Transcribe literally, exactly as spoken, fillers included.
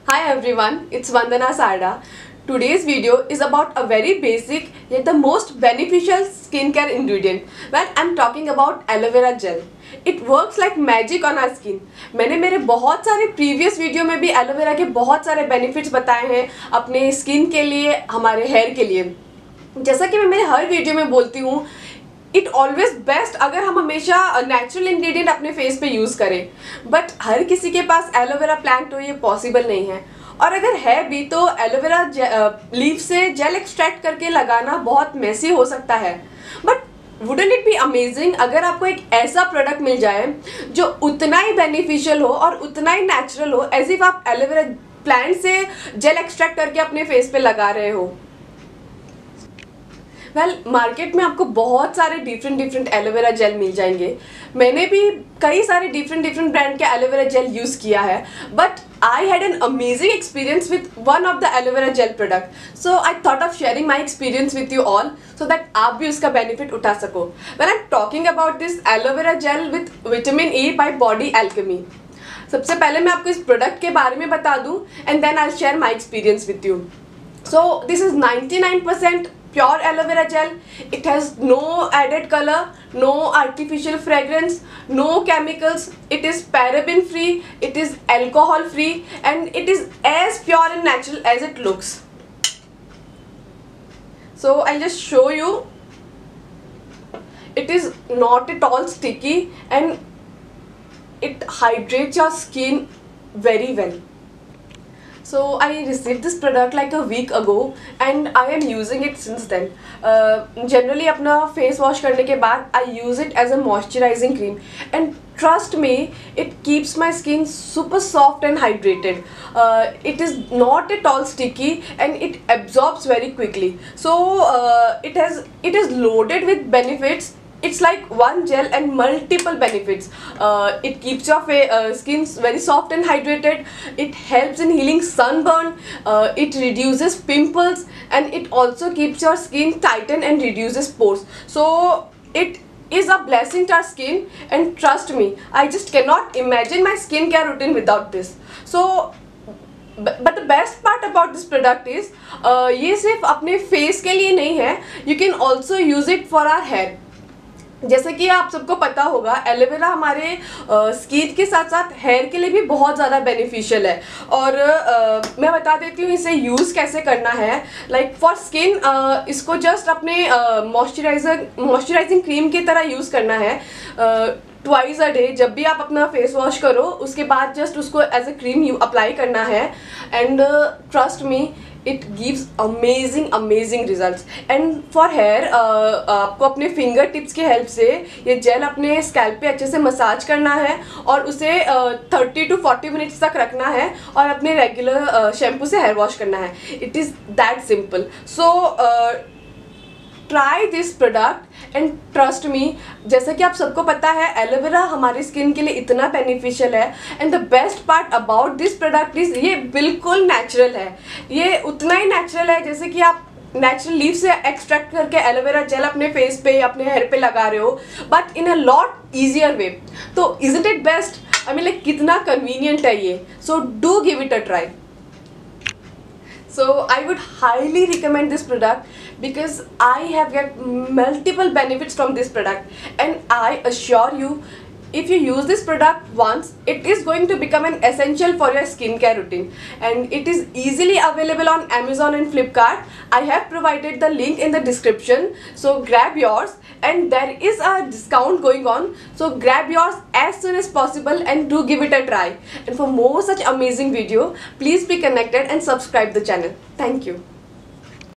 Hi everyone, it's Vandana Sarda. Today's video is about a very basic yet the most beneficial skincare ingredient when I'm talking about aloe vera gel. It works like magic on our skin. मैंने मेरे बहुत सारे previous video में भी aloe vera के बहुत सारे benefits बताए हैं अपने स्किन के लिए, हमारे हेयर के लिए. जैसा कि मैं मेरे हर वीडियो में बोलती हूँ, इट ऑलवेज बेस्ट अगर हम हमेशा नेचुरल इंग्रेडिएंट अपने फेस पे यूज़ करें. बट हर किसी के पास एलोवेरा प्लांट हो ये पॉसिबल नहीं है, और अगर है भी तो एलोवेरा लीफ से जेल एक्सट्रैक्ट करके लगाना बहुत मेसी हो सकता है. But wouldn't it be amazing अगर आपको एक ऐसा प्रोडक्ट मिल जाए जो उतना ही बेनिफिशियल हो और उतना ही नेचुरल हो एज इफ आप एलोवेरा प्लांट से जेल एक्सट्रैक्ट करके अपने फेस पे लगा रहे हो. वेल well, मार्केट में आपको बहुत सारे डिफरेंट डिफरेंट एलोवेरा जेल मिल जाएंगे. मैंने भी कई सारे डिफरेंट डिफरेंट ब्रांड के एलोवेरा जेल यूज़ किया है, but I had an amazing experience with one of the aloe vera gel product. So I thought of sharing my experience with you all so that आप भी उसका benefit उठा सको. When I am talking about this aloe vera gel with vitamin A by body alchemy, सबसे पहले मैं आपको इस प्रोडक्ट के बारे में बता दूँ and then I share my experience with you. So this is ninety nine percent pure aloe vera gel. It has no added color, no artificial fragrance, no chemicals. It is paraben free, it is alcohol free, and it is as pure and natural as it looks. So I'll just show you. It is not at all sticky and it hydrates your skin very well. So I received this product like a week ago and I am using it since then. Uh, generally अपना face wash करने के बाद I use it as a moisturizing cream and trust me, it keeps my skin super soft and hydrated. Uh, it is not at all sticky and it absorbs very quickly. So uh, it has it is loaded with benefits. It's like one gel and multiple benefits. Uh, it keeps your uh, skin very soft and hydrated. It helps in healing sunburn. Uh, it reduces pimples and it also keeps your skin tighten and reduces pores. So it is a blessing to our skin, and trust me, I just cannot imagine my skincare routine without this. So but the best part about this product is uh, ये सिर्फ अपने face के लिए नहीं है. You can also use it for our hair. जैसे कि आप सबको पता होगा, एलोवेरा हमारे स्किन के साथ साथ हेयर के लिए भी बहुत ज़्यादा बेनिफिशियल है. और uh, मैं बता देती हूँ इसे यूज़ कैसे करना है. लाइक फॉर स्किन इसको जस्ट अपने मॉइस्चराइजर मॉइस्चराइजिंग क्रीम की तरह यूज़ करना है ट्वाइस अ डे. जब भी आप अपना फेस वॉश करो उसके बाद जस्ट उसको as a cream you apply करना है. And trust me, it gives amazing amazing results. And for hair आपको अपने फिंगर टिप्स की हेल्प से ये जेल अपने स्कैल्प पे अच्छे से मसाज करना है और उसे थर्टी टू फोर्टी मिनट्स तक रखना है और अपने रेगुलर शैम्पू से हेयर वॉश करना है. It is that simple. So try this product and trust me, जैसा कि आप सबको पता है एलोवेरा हमारी स्किन के लिए इतना बेनिफिशियल है. And the best part about this product is ये बिल्कुल नेचुरल है. ये उतना ही नेचुरल है जैसे कि आप नेचुरल लीफ से एक्सट्रैक्ट करके एलोवेरा जेल अपने फेस पे अपने हेयर पे लगा रहे हो, but in a lot easier way. तो isn't it best? I mean like कितना कन्वीनियंट है ये. So do give it a try. So I would highly recommend this product because I have got multiple benefits from this product, and I assure you, if you use this product once, it is going to become an essential for your skincare routine, and it is easily available on Amazon and Flipkart. I have provided the link in the description, so grab yours. And there is a discount going on, so grab yours as soon as possible and do give it a try. And for more such amazing video, please be connected and subscribe the channel. Thank you.